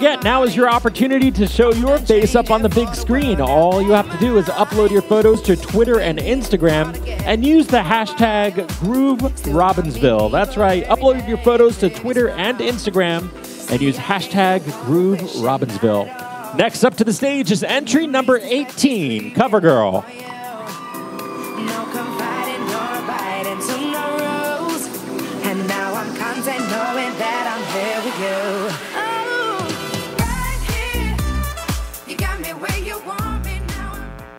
forget, now is your opportunity to show your face up on the big screen. All you have to do is upload your photos to Twitter and Instagram and use the hashtag GrooveRobbinsville. That's right, upload your photos to Twitter and Instagram and use hashtag GrooveRobbinsville. Next up to the stage is entry number 18, CoverGirl. No confiding nor biting to no rules. And now I'm content knowing that I'm here with you. Oh, right here. You got me where you want me now.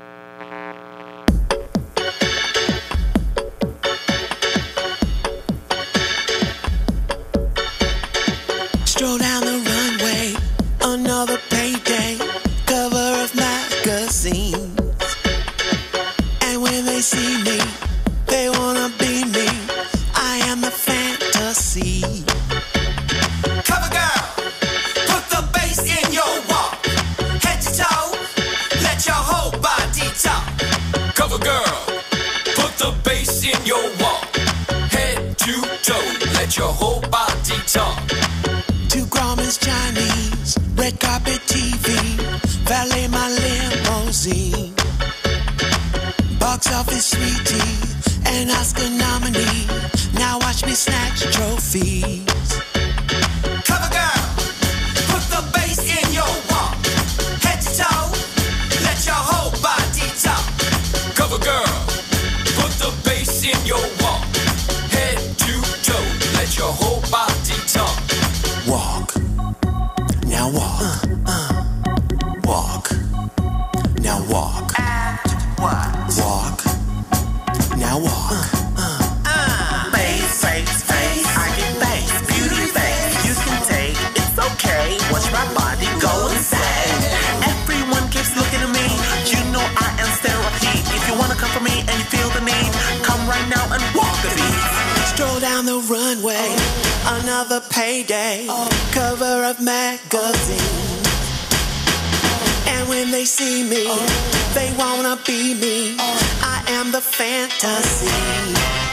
Stroll down the runway, another payday, cover of magazines. And when they see me, they wanna be me. I am the fantasy. Cover girl, put the bass in your walk. Head to toe, let your whole body talk. Cover girl, put the bass in your walk. Head to toe, let your whole body talk. 2 Grammys Chinese, red carpet TV, valet my limousine. Box office sweetie, an Oscar nominee. Now watch me snatch trophies. Cover girl, put the bass in your walk. Head to toe, let your whole body talk. Cover girl, put the bass in your walk. Head to toe, let your whole body talk. Walk, now walk, walk, now walk. What? Walk, now walk. Face, face, face. I get face, beauty face. You can take, it's okay. Watch my body go insane. Everyone keeps looking at me. You know I am therapy. If you wanna come for me and you feel the need, come right now and walk the beat. Stroll down the runway, another payday, cover of magazine. And when they see me, they wanna be me. I am the fantasy.